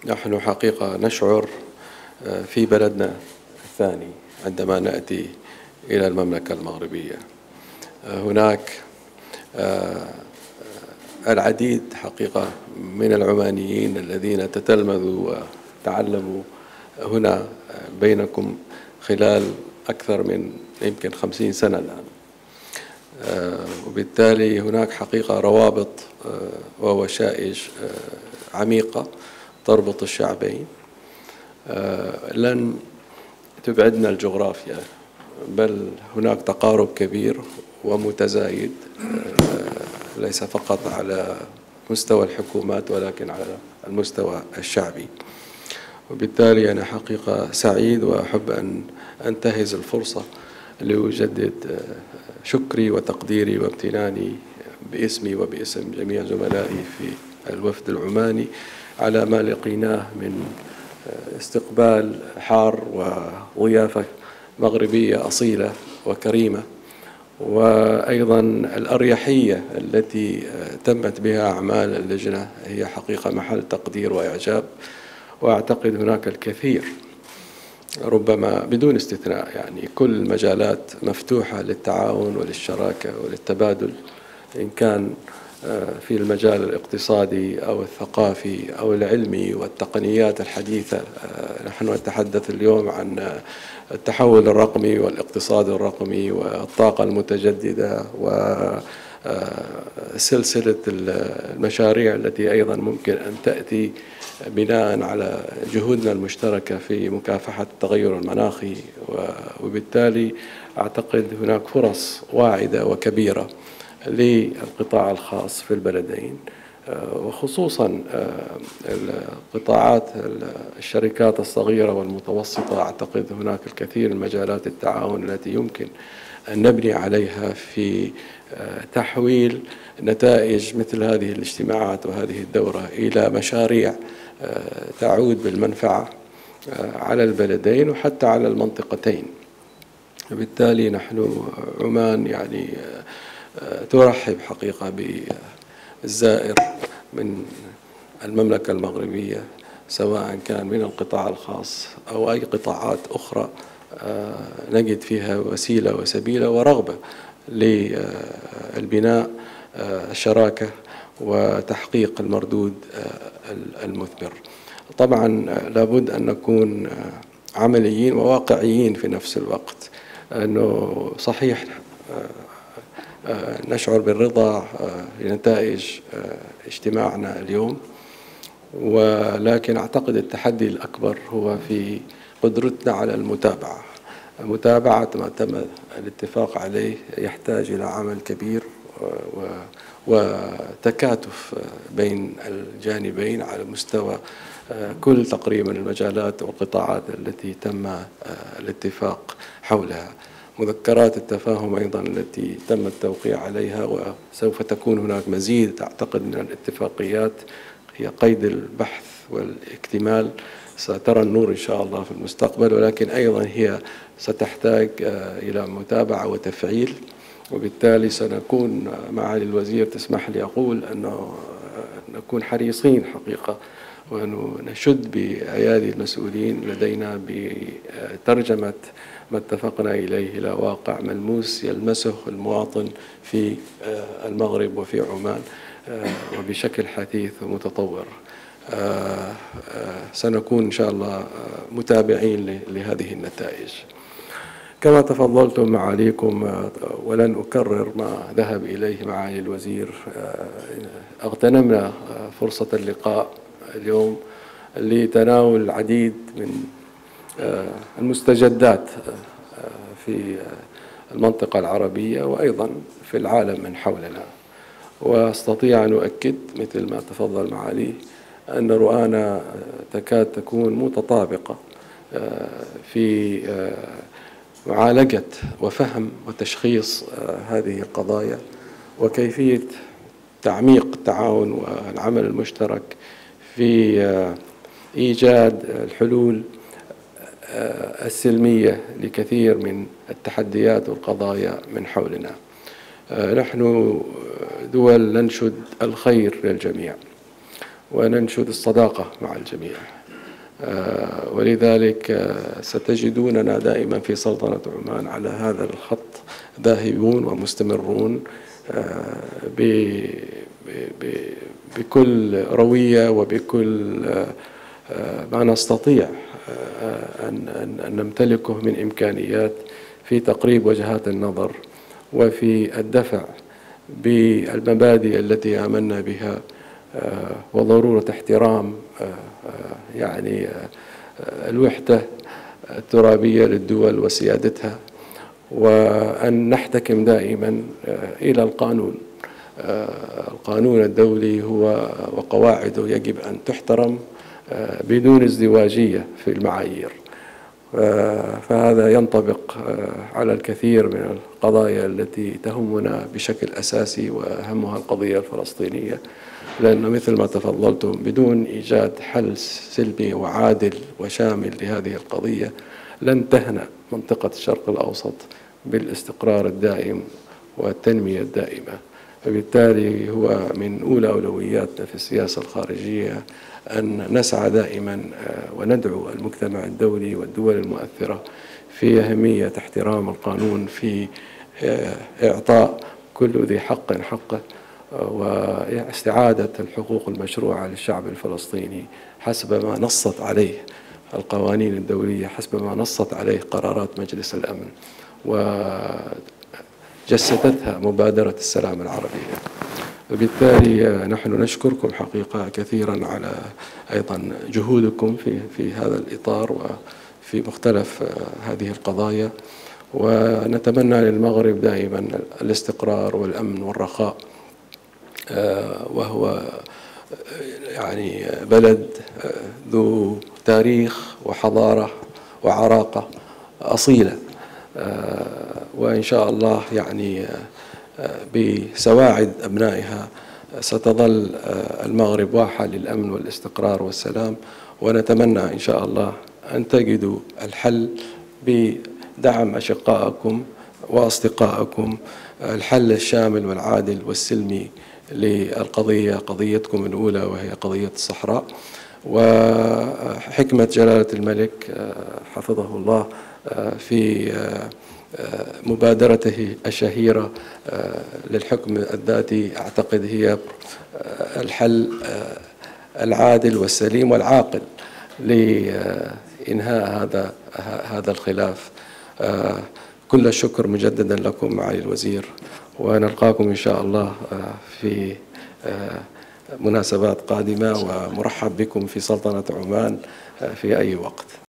نحن حقيقة نشعر في بلدنا الثاني عندما نأتي إلى المملكة المغربية. هناك العديد حقيقة من العمانيين الذين تتلمذوا وتعلموا هنا بينكم خلال أكثر من يمكن 50 سنة الآن، وبالتالي هناك حقيقة روابط ووشائج عميقة تربط الشعبين. لن تبعدنا الجغرافيا، بل هناك تقارب كبير ومتزايد، ليس فقط على مستوى الحكومات ولكن على المستوى الشعبي. وبالتالي أنا حقيقة سعيد وأحب أن أنتهز الفرصة لأجدد شكري وتقديري وامتناني باسمي وباسم جميع زملائي في الوفد العماني على ما لقيناه من استقبال حار وضيافة مغربية أصيلة وكريمة، وأيضا الأريحية التي تمت بها أعمال اللجنة هي حقيقة محل تقدير وإعجاب. وأعتقد هناك الكثير ربما بدون استثناء، يعني كل المجالات مفتوحة للتعاون وللشراكة وللتبادل، إن كان في المجال الاقتصادي أو الثقافي أو العلمي والتقنيات الحديثة. نحن نتحدث اليوم عن التحول الرقمي والاقتصاد الرقمي والطاقة المتجددة وسلسلة المشاريع التي أيضا ممكن أن تأتي بناء على جهودنا المشتركة في مكافحة التغير المناخي. وبالتالي أعتقد هناك فرص واعدة وكبيرة للقطاع الخاص في البلدين، وخصوصا القطاعات الشركات الصغيرة والمتوسطة. أعتقد هناك الكثير من مجالات التعاون التي يمكن أن نبني عليها في تحويل نتائج مثل هذه الاجتماعات وهذه الدورة إلى مشاريع تعود بالمنفعة على البلدين وحتى على المنطقتين. وبالتالي نحن عمان يعني ترحب حقيقة بالزائر من المملكة المغربية، سواء كان من القطاع الخاص أو أي قطاعات أخرى نجد فيها وسيلة وسبيلة ورغبة للبناء الشراكة وتحقيق المردود المثمر. طبعا لابد أن نكون عمليين وواقعيين في نفس الوقت، أنه صحيح نشعر بالرضا لنتائج اجتماعنا اليوم، ولكن أعتقد التحدي الأكبر هو في قدرتنا على المتابعة. متابعة ما تم الاتفاق عليه يحتاج إلى عمل كبير وتكاتف بين الجانبين على مستوى كل تقريبا المجالات والقطاعات التي تم الاتفاق حولها. مذكرات التفاهم أيضا التي تم التوقيع عليها، وسوف تكون هناك مزيد أعتقد من الاتفاقيات، هي قيد البحث والاكتمال، سترى النور إن شاء الله في المستقبل، ولكن أيضا هي ستحتاج إلى متابعة وتفعيل. وبالتالي سنكون معالي الوزير تسمح لي أقول أنه نكون حريصين حقيقة ونشد بأيادي المسؤولين لدينا بترجمة ما اتفقنا إليه إلى واقع ملموس يلمسه المواطن في المغرب وفي عمان وبشكل حثيث ومتطور. سنكون إن شاء الله متابعين لهذه النتائج. كما تفضلتم معاليكم ولن أكرر ما ذهب إليه معالي الوزير، اغتنمنا فرصة اللقاء اليوم لتناول العديد من المستجدات في المنطقة العربية وأيضا في العالم من حولنا. وأستطيع أن أؤكد مثل ما تفضل معالي أن رؤانا تكاد تكون متطابقة في معالجة وفهم وتشخيص هذه القضايا وكيفية تعميق التعاون والعمل المشترك في إيجاد الحلول السلمية لكثير من التحديات والقضايا من حولنا. نحن دول ننشد الخير للجميع وننشد الصداقة مع الجميع. ولذلك ستجدوننا دائما في سلطنة عمان على هذا الخط ذاهبون ومستمرون بكل روية وبكل ما نستطيع أن نمتلكه من إمكانيات في تقريب وجهات النظر وفي الدفع بالمبادئ التي آمنا بها وضرورة احترام يعني الوحدة الترابية للدول وسيادتها، وأن نحتكم دائما إلى القانون. القانون الدولي هو وقواعده يجب أن تحترم بدون ازدواجية في المعايير، فهذا ينطبق على الكثير من القضايا التي تهمنا بشكل أساسي، وأهمها القضية الفلسطينية، لأنه مثل ما تفضلتم بدون إيجاد حل سلمي وعادل وشامل لهذه القضية لن تهنأ منطقة الشرق الأوسط بالاستقرار الدائم والتنمية الدائمة. فبالتالي هو من أولى أولوياتنا في السياسة الخارجية أن نسعى دائما وندعو المجتمع الدولي والدول المؤثرة في أهمية احترام القانون، في إعطاء كل ذي حق حقه، واستعادة الحقوق المشروعة للشعب الفلسطيني حسب ما نصت عليه القوانين الدولية، حسب ما نصت عليه قرارات مجلس الأمن وجسدتها مبادرة السلام العربية. وبالتالي نحن نشكركم حقيقة كثيرا على أيضا جهودكم في هذا الإطار وفي مختلف هذه القضايا، ونتمنى للمغرب دائما الاستقرار والأمن والرخاء، وهو يعني بلد ذو تاريخ وحضارة وعراقة أصيلة، وإن شاء الله يعني بسواعد أبنائها ستظل المغرب واحة للأمن والاستقرار والسلام. ونتمنى إن شاء الله أن تجدوا الحل بدعم أشقائكم وأصدقائكم، الحل الشامل والعادل والسلمي للقضية، قضيتكم الأولى وهي قضية الصحراء. وحكمة جلالة الملك حفظه الله في مبادرته الشهيرة للحكم الذاتي أعتقد هي الحل العادل والسليم والعاقل لإنهاء هذا الخلاف. كل الشكر مجددا لكم معالي الوزير، ونلقاكم إن شاء الله في مناسبات قادمة، ومرحب بكم في سلطنة عمان في أي وقت.